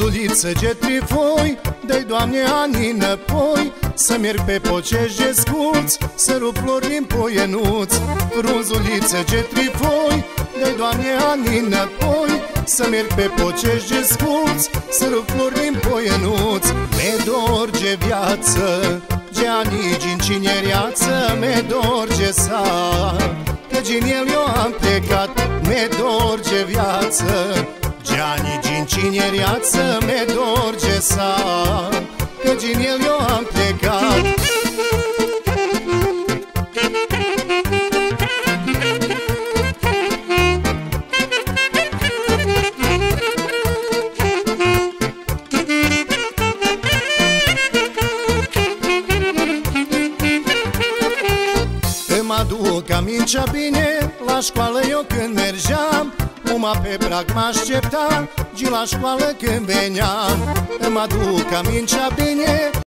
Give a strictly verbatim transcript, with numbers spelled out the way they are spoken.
Frunzuliță ce trifoi, dă-i Doamne ani înapoi, să merg pe pocești de sculți, să rup flori din poienuț. Frunzuliță ce trifoi, dă-i Doamne ani înapoi, să merg pe pocești de sculți, să rup flori din poienuț. Mi-e dor de viață, de ani din cineriață, mi-e dor de sat, că din el eu am plecat. Mi-e dor de viață, de ani din cineriață, mi-e dor de sat, că din el eu am plecat. Îmi aduc amincea bine, la școală eu când mergeam, muma pe prag m-aștepta, gi la școală când veneam. Îmi aduc amincea bine,